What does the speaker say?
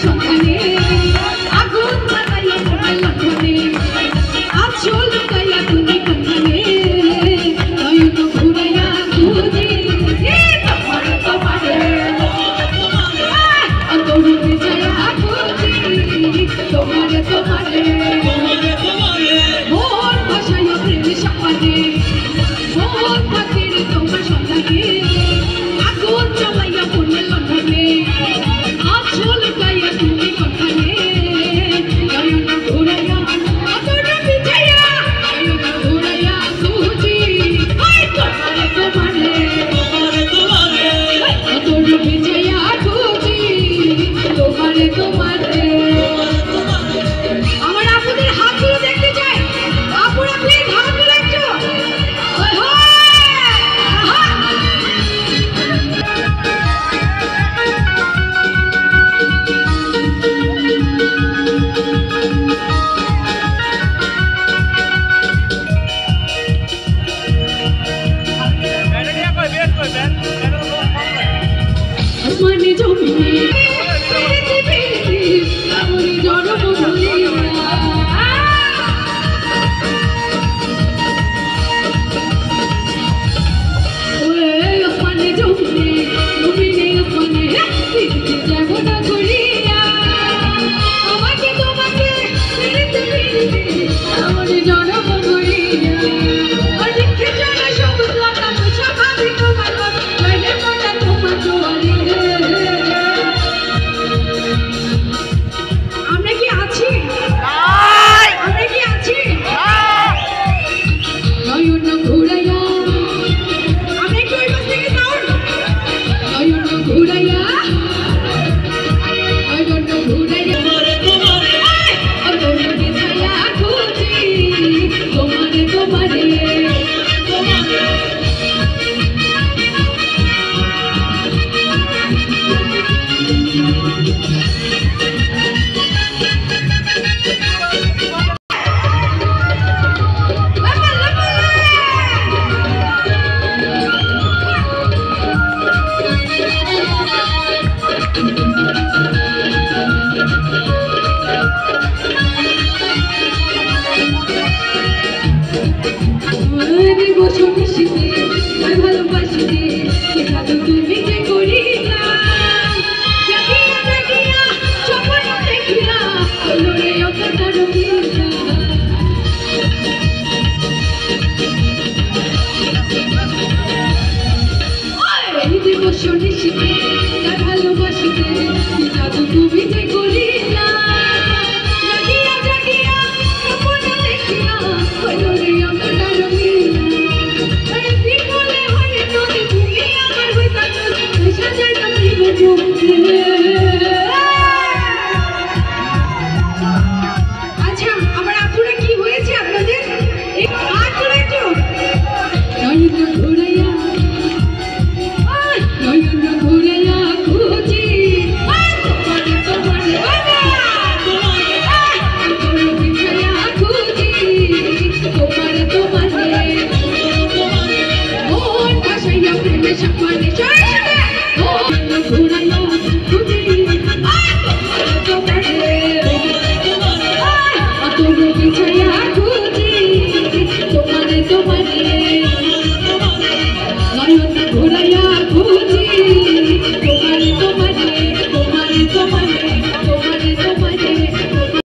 সন্ধানে আগুন লাগাইয়া তোমার লক্ষণে আছো লুকাইয়া তুমি কোনখানে নয়ন ঘুরাইয়া খুঁজি তোমার তোমারে অন্তরূপে যাইয়া খুঁজি তোমারে তোমারে মন ভাসাইয়া প্রেমে সপানে মন থাকির তোমার সন্ধানে আগুন জ্বালাইয়া মনের লক্ষণে আছো লুকাইয়া তুমি কোনখানে নয়ন ঘুরাইয়া অন্তরূপে যাইয়া নয়ন ঘুরাইয়া খুঁজি তোমারে তোমারে অন্তরূপে যাইয়া খুঁজি তোমারে তোমারে আমার আপুদের হাতগুলো দেখতে চাই আপুরা প্লিজ হাতগুলো একটু ওই হয় আসমানে জমিনে আমরি জনম ভুলিয়া ওরে আসমানে জমিনে জমিনে আসমানে যাব না ঘুরিয়া আমাকে তোমাকে আমরি জনম ভুলিয়া অনেকে জানা সবুজ লতা মুছা ভাবি তোমার মনে মনে তোমার জোয়ারি আমরা কি আছি আমরা কি আছি নয়ন ঘুরাইয়া আমরা একটু ওই পাশ থেকে সাউন্ড নয়ন ঘুরাইয়া নয়ন ঘুরাইয়া